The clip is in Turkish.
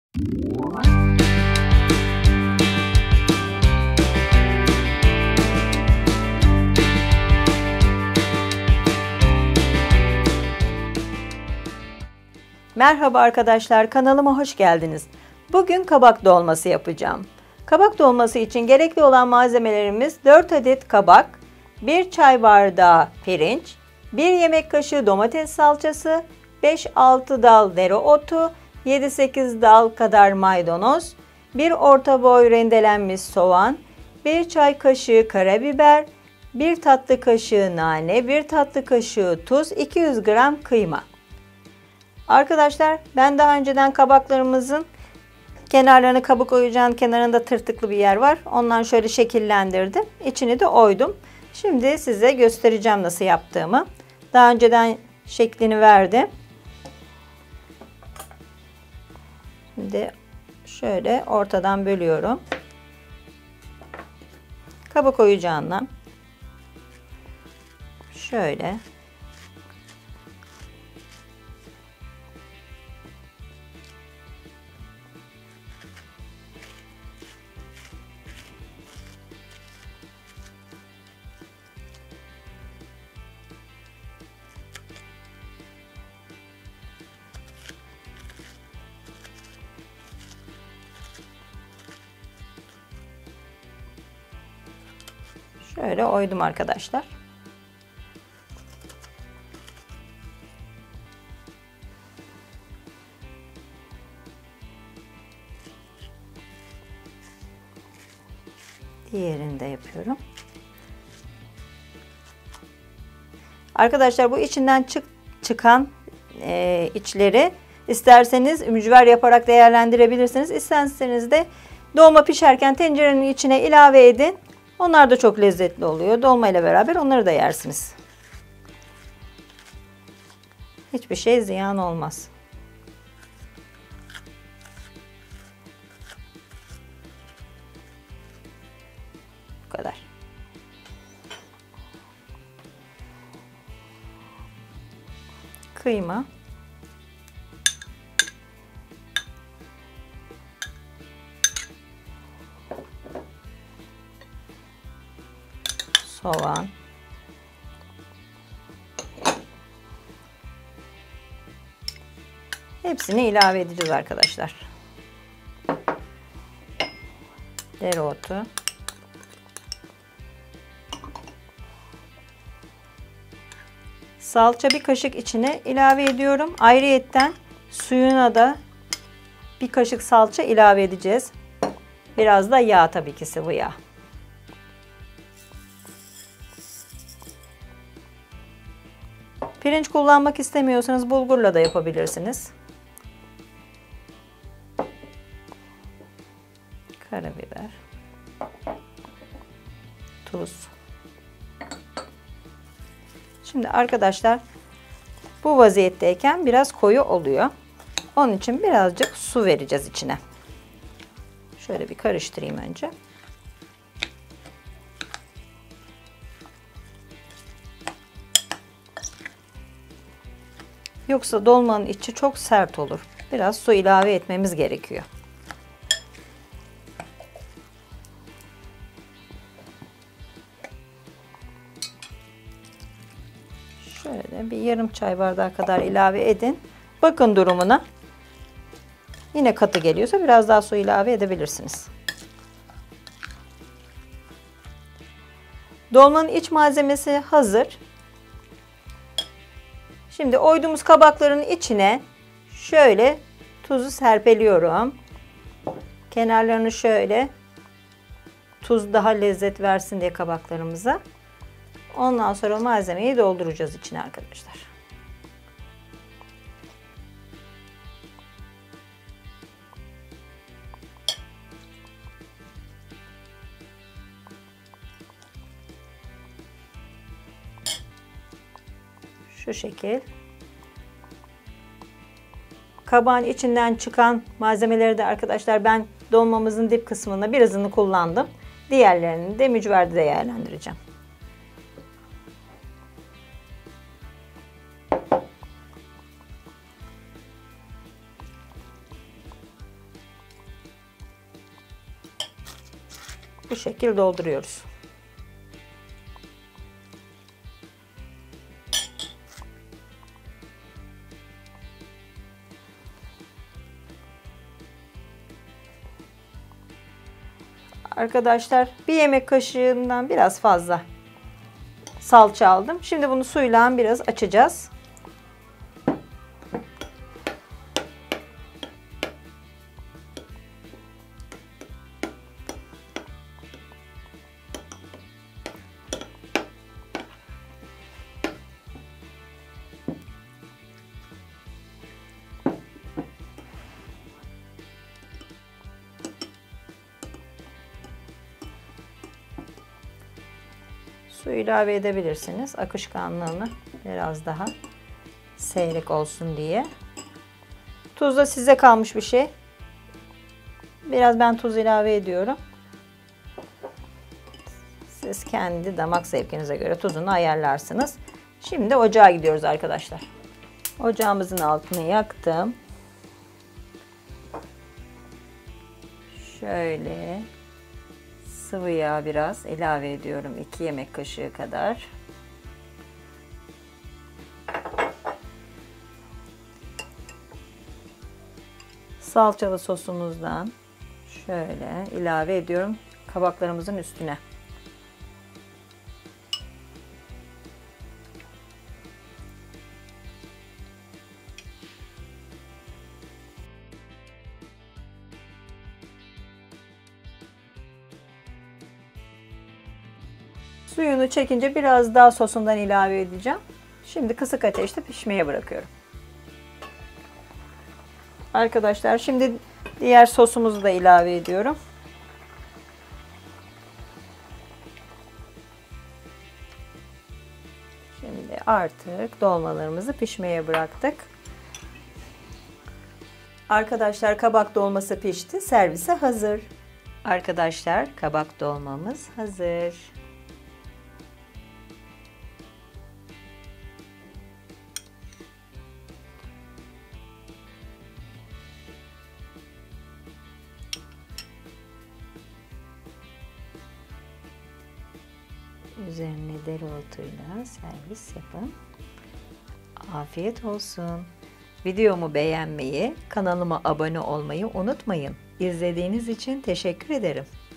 Merhaba arkadaşlar, kanalıma hoş geldiniz. Bugün kabak dolması yapacağım. Kabak dolması için gerekli olan malzemelerimiz 4 adet kabak, 1 çay bardağı pirinç, 1 yemek kaşığı domates salçası, 5-6 dal dereotu, 7-8 dal kadar maydanoz, 1 orta boy rendelenmiş soğan, 1 çay kaşığı karabiber, 1 tatlı kaşığı nane, 1 tatlı kaşığı tuz, 200 gram kıyma. Arkadaşlar ben daha önceden kabaklarımızın kenarlarını kabuk oyacağın kenarında tırtıklı bir yer var. Ondan şöyle şekillendirdim. İçini de oydum. Şimdi size göstereceğim nasıl yaptığımı. Daha önceden şeklini verdim. Şimdi şöyle ortadan bölüyorum. Kabuk oyacağından şöyle şöyle oydum arkadaşlar. Diğerini de yapıyorum. Arkadaşlar bu içinden çıkan içleri isterseniz mücver yaparak değerlendirebilirsiniz. İsterseniz de dolma pişerken tencerenin içine ilave edin. Onlar da çok lezzetli oluyor. Dolma ile beraber onları da yersiniz. Hiçbir şey ziyan olmaz. Bu kadar. Kıyma. Soğan. Hepsini ilave edeceğiz arkadaşlar. Dereotu. Salça bir kaşık içine ilave ediyorum. Ayrıyetten suyuna da bir kaşık salça ilave edeceğiz. Biraz da yağ, tabii ki sıvı yağ. Pirinç kullanmak istemiyorsanız bulgurla da yapabilirsiniz. Karabiber. Tuz. Şimdi arkadaşlar bu vaziyetteyken biraz koyu oluyor. Onun için birazcık su vereceğiz içine. Şöyle bir karıştırayım önce. Yoksa dolmanın içi çok sert olur. Biraz su ilave etmemiz gerekiyor. Şöyle bir yarım çay bardağı kadar ilave edin. Bakın durumuna. Yine katı geliyorsa biraz daha su ilave edebilirsiniz. Dolmanın iç malzemesi hazır. Şimdi oyduğumuz kabakların içine şöyle tuzu serpeliyorum. Kenarlarını şöyle, tuz daha lezzet versin diye kabaklarımıza. Ondan sonra malzemeyi dolduracağız içine arkadaşlar. Şu şekil. Kabağın içinden çıkan malzemeleri de arkadaşlar ben dolmamızın dip kısmında birazını kullandım. Diğerlerini de mücverde değerlendireceğim. Bu şekil dolduruyoruz. Arkadaşlar bir yemek kaşığından biraz fazla salça aldım. Şimdi bunu suyla biraz açacağız. Su ilave edebilirsiniz. Akışkanlığını biraz daha seyrek olsun diye. Tuz da size kalmış bir şey. Biraz ben tuz ilave ediyorum. Siz kendi damak zevkinize göre tuzunu ayarlarsınız. Şimdi ocağa gidiyoruz arkadaşlar. Ocağımızın altını yaktım. Şöyle sıvı yağ biraz ilave ediyorum. 2 yemek kaşığı kadar. Salçalı sosumuzdan şöyle ilave ediyorum kabaklarımızın üstüne. Suyunu çekince biraz daha sosundan ilave edeceğim. Şimdi kısık ateşte pişmeye bırakıyorum. Arkadaşlar şimdi diğer sosumuzu da ilave ediyorum. Şimdi artık dolmalarımızı pişmeye bıraktık. Arkadaşlar kabak dolması pişti. Servise hazır. Arkadaşlar kabak dolmamız hazır. Üzerine dereotuyla servis yapın. Afiyet olsun. Videomu beğenmeyi, kanalıma abone olmayı unutmayın. İzlediğiniz için teşekkür ederim.